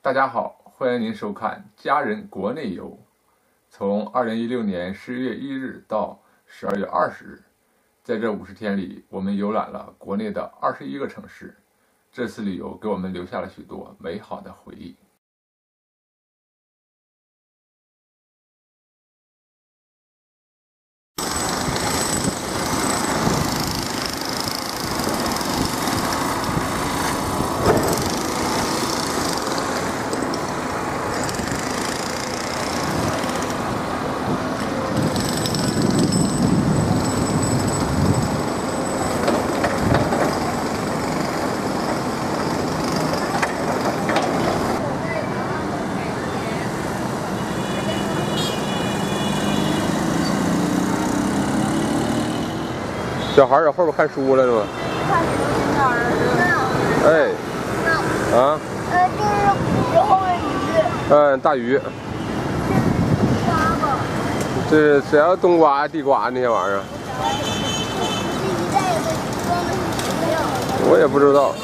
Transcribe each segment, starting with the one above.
大家好，欢迎您收看《家人国内游》。从2016年11月1日到12月20日，在这50天里，我们游览了国内的21个城市。这次旅游给我们留下了许多美好的回忆。小孩在后边看书了是吗？哎，啊？ 这是古时候的鱼。 大鱼。这是谁要冬瓜、地瓜那些玩意儿？我也不知道。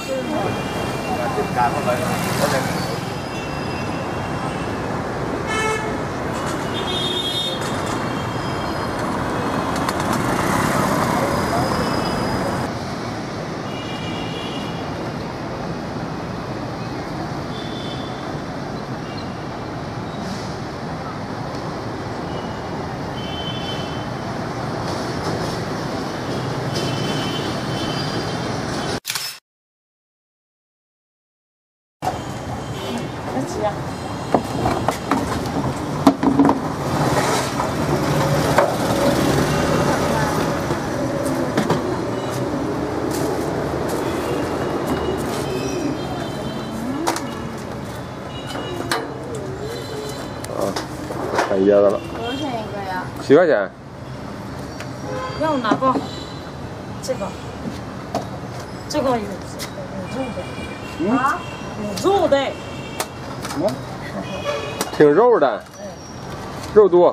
看椰子了， 多少钱一个呀 ？7块钱。 要哪个？这个有肉的。啊？有肉的。 什么？挺肉的，肉多。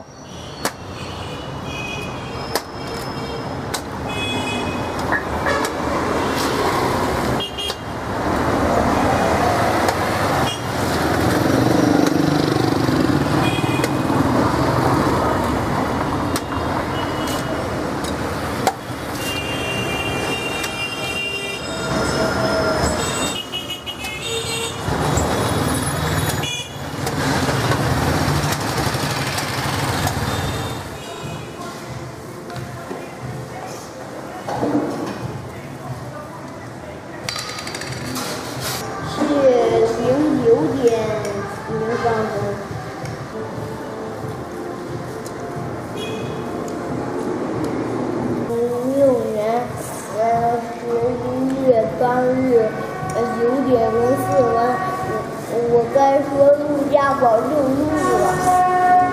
我该说陆家堡6路了。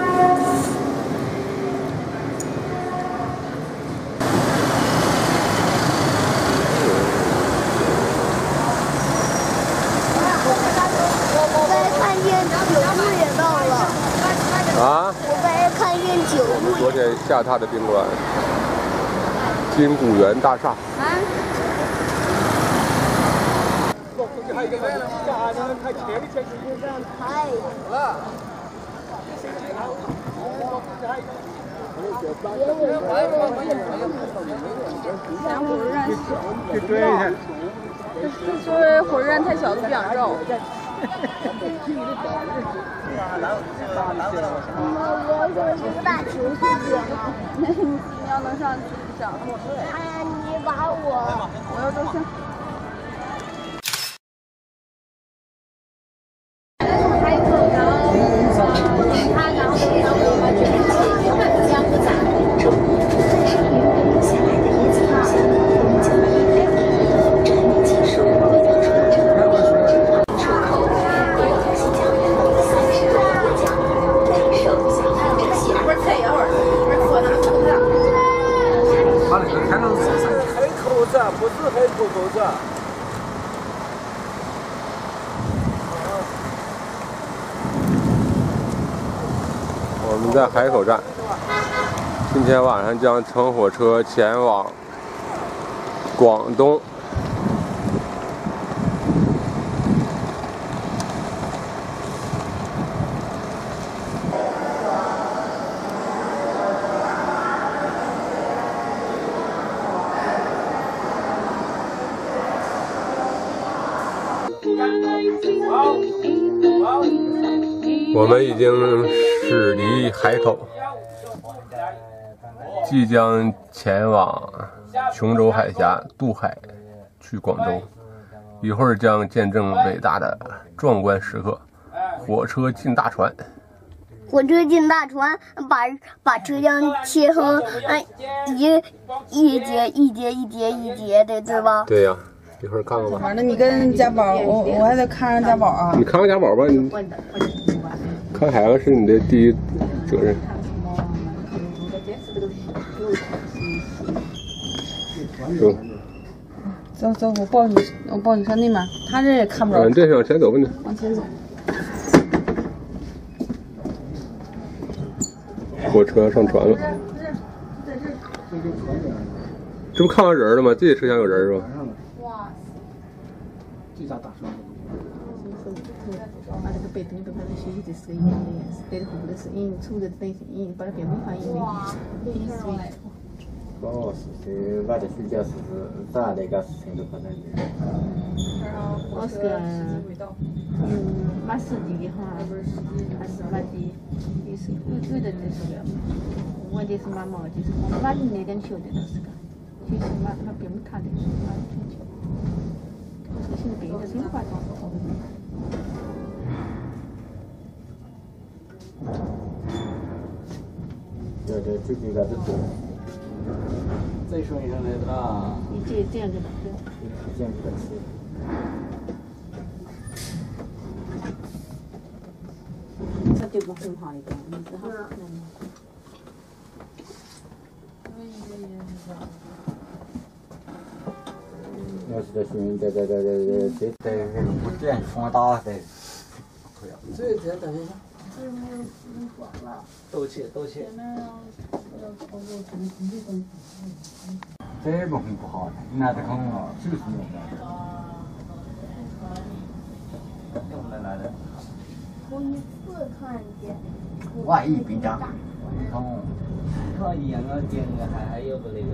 我该看见9路也到了。 啊？ 我该看见9路。 昨天下榻的宾馆，金谷园大厦。 作为火车站太小，都不想绕。 我想去大球去。 你要能上去上。 哎，你把我要照相。 不是海口口子。 我们在海口站，今天晚上将乘火车前往广东。 我们已经驶离海口，即将前往琼州海峡渡海去广州。一会儿将见证伟大的壮观时刻，火车进大船。 火车进大船，把车厢切成一节的，对吧？ 对呀，一会儿看看吧。 完了，你跟家宝，我还得看上家宝啊。 你看看家宝吧，你看孩子是你的第一责任。走。 走，我抱你上那面，他这也看不着。 你这往前走吧，你往前走。 火车上船了。这不看到人了吗？这些车厢有人是吧？ 哇！这家大车。 把这个背灯都把它休息的是一样的颜色，对着后头的是影，瞅着等影，把它变美化影的。 哦，是外头睡觉是咋那个事情都可能的。 我是个马实地的哈，还是马的，也是有的那是个，我就是马毛，就是马的那点球的那是个，就是马变不塌的，马的全球。我是现在变的是化妆。 这个是多。再说一声来的啦。 你这样就能对。 这样子的吃。 它就不很好一点，你只好要是在训这不电放大的，这等一下。斗气。这不很不好的，那这空了，就是那个。用来的。 我一次看见。 万一兵长，空。 可以啊，我点个还有个那个。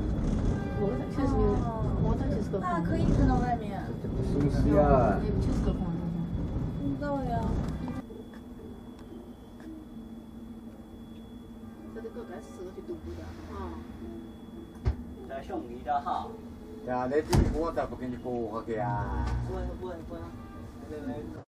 我这就是个空。 可以看到外面。 这不熟悉啊。 就是个空。 知道呀。 这个该适合去读的啊。 这兄弟的好。 呀，那我咋不给你播个呀？ 不。